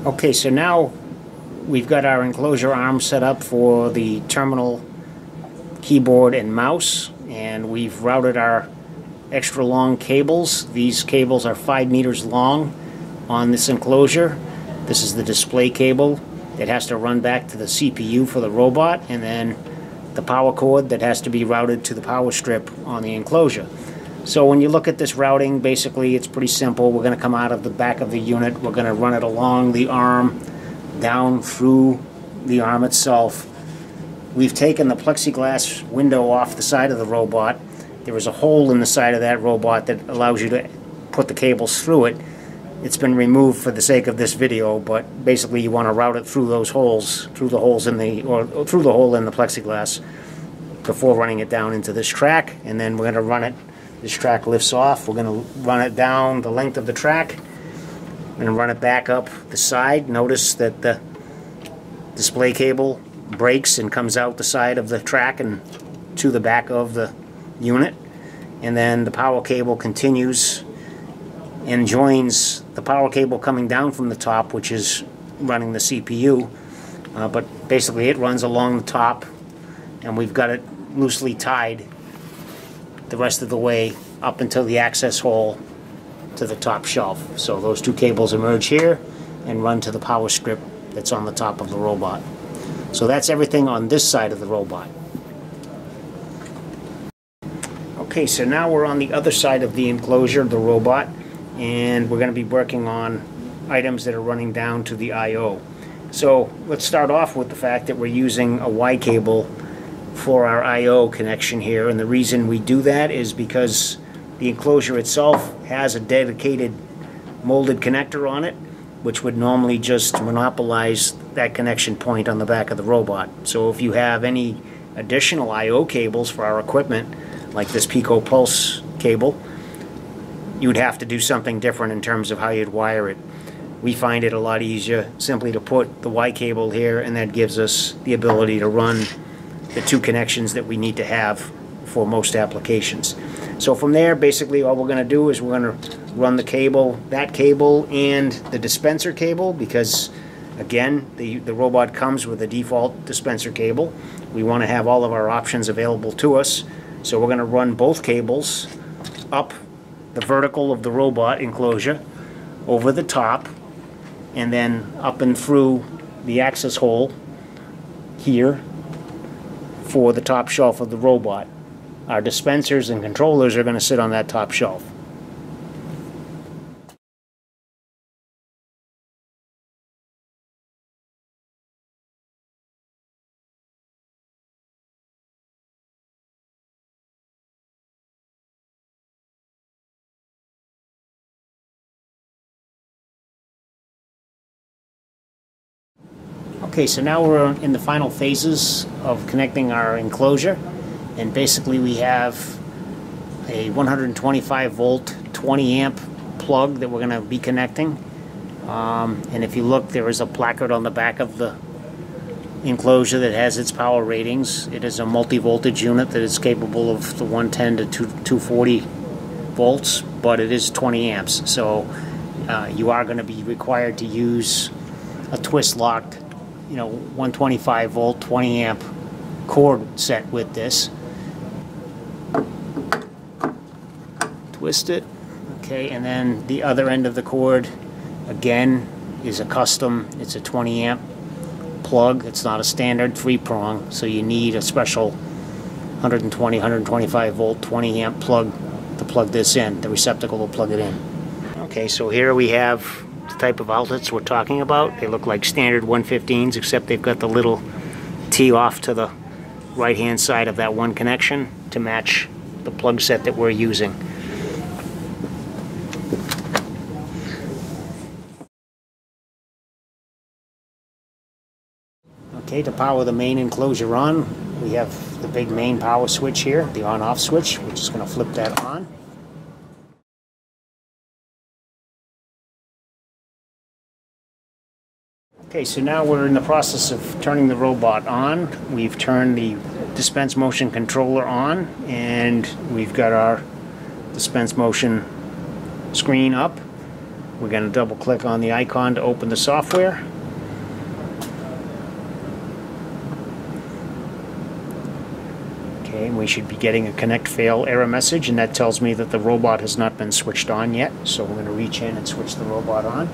Okay, so now we've got our enclosure arm set up for the terminal keyboard and mouse, and we've routed our extra long cables. These cables are 5 meters long on this enclosure. This is the display cable that has to run back to the CPU for the robot, and then the power cord that has to be routed to the power strip on the enclosure. So when you look at this routing, basically it's pretty simple. We're going to come out of the back of the unit. We're going to run it along the arm, down through the arm itself. We've taken the plexiglass window off the side of the robot. There is a hole in the side of that robot that allows you to put the cables through it. It's been removed for the sake of this video, but basically you want to route it through those holes, through the hole in the plexiglass before running it down into this track. And then we're going to run it. This track lifts off. We're going to run it down the length of the track and run it back up the side. Notice that the display cable breaks and comes out the side of the track and to the back of the unit. And then the power cable continues and joins the power cable coming down from the top, which is running the CPU. But basically it runs along the top, and we've got it loosely tied the rest of the way up until the access hole to the top shelf. So those two cables emerge here and run to the power strip that's on the top of the robot. So that's everything on this side of the robot. Okay, so now we're on the other side of the enclosure, the robot, and we're going to be working on items that are running down to the I/O. So let's start off with the fact that we're using a Y cable for our I/O connection here, and the reason we do that is because the enclosure itself has a dedicated molded connector on it, which would normally just monopolize that connection point on the back of the robot. So if you have any additional I/O cables for our equipment, like this Pico Pulse cable, you would have to do something different in terms of how you'd wire it. We find it a lot easier simply to put the Y cable here, and that gives us the ability to run the two connections that we need to have for most applications. So from there, basically all we're going to do is we're going to run the cable, that cable and the dispenser cable, because again the robot comes with a default dispenser cable. We want to have all of our options available to us, so we're going to run both cables up the vertical of the robot enclosure, over the top, and then up and through the access hole here for the top shelf of the robot. Our dispensers and controllers are going to sit on that top shelf. Okay, so now we're in the final phases of connecting our enclosure, and basically we have a 125 volt 20 amp plug that we're going to be connecting, and if you look, there is a placard on the back of the enclosure that has its power ratings. It is a multi-voltage unit that is capable of the 110 to 240 volts, but it is 20 amps, so you are going to be required to use a twist locked 125 volt 20 amp cord set with this. Twist it, okay, and then the other end of the cord again is a custom. It's a 20 amp plug. It's not a standard 3-prong, so you need a special 125 volt 20 amp plug to plug this in. The receptacle will plug it in. Okay, so here we have the type of outlets we're talking about. They look like standard 115s, except they've got the little T off to the right hand side of that one connection to match the plug set that we're using. Okay, to power the main enclosure on, we have the big main power switch here, the on-off switch. We're just going to flip that on. Okay, so now we're in the process of turning the robot on. We've turned the dispense motion controller on, and we've got our dispense motion screen up. We're going to double click on the icon to open the software. Okay, and we should be getting a connect fail error message, and that tells me that the robot has not been switched on yet. So we're going to reach in and switch the robot on.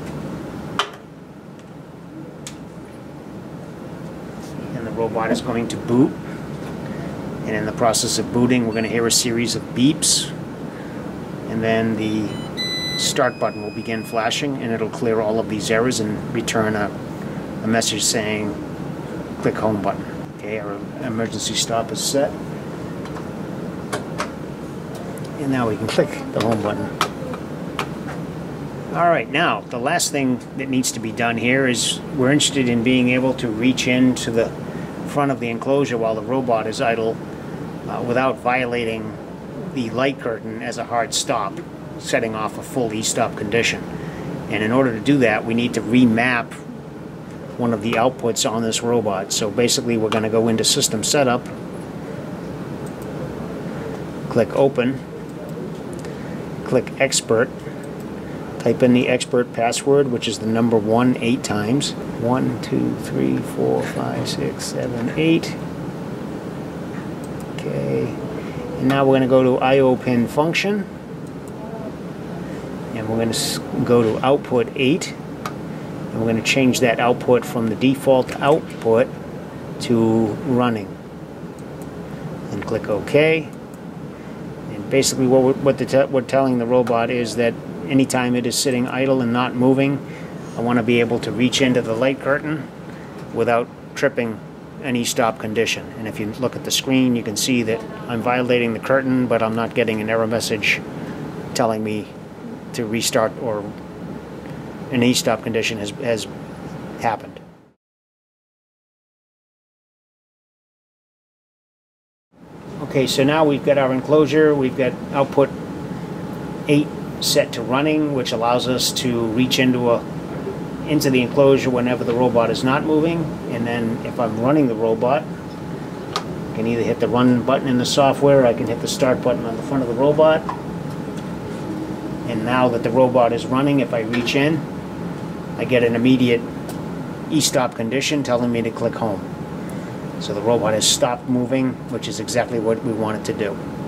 And the robot is going to boot. And in the process of booting, we're going to hear a series of beeps. And then the start button will begin flashing, and it'll clear all of these errors and return a message saying click home button. Okay, our emergency stop is set. And now we can click the home button. Alright, now the last thing that needs to be done here is we're interested in being able to reach into the front of the enclosure while the robot is idle without violating the light curtain as a hard stop, setting off a full e-stop condition. And in order to do that, we need to remap one of the outputs on this robot. So basically we're going to go into System Setup, click Open, click Expert, type in the expert password, which is the number 1 8 times. 1, 2, 3, 4, 5, 6, 7, 8. Okay, and now we're going to go to IO pin function, and we're going to go to output 8, and we're going to change that output from the default output to running, and click OK. And basically what we're telling the robot is that anytime it is sitting idle and not moving, I want to be able to reach into the light curtain without tripping any stop condition. And if you look at the screen, you can see that I'm violating the curtain, but I'm not getting an error message telling me to restart or an e-stop condition has happened. Okay, so now we've got our enclosure, we've got output 8 set to running, which allows us to reach into the enclosure whenever the robot is not moving. And then if I'm running the robot, I can either hit the run button in the software, or I can hit the start button on the front of the robot. And now that the robot is running, if I reach in, I get an immediate e-stop condition telling me to click home. So the robot has stopped moving, which is exactly what we want it to do.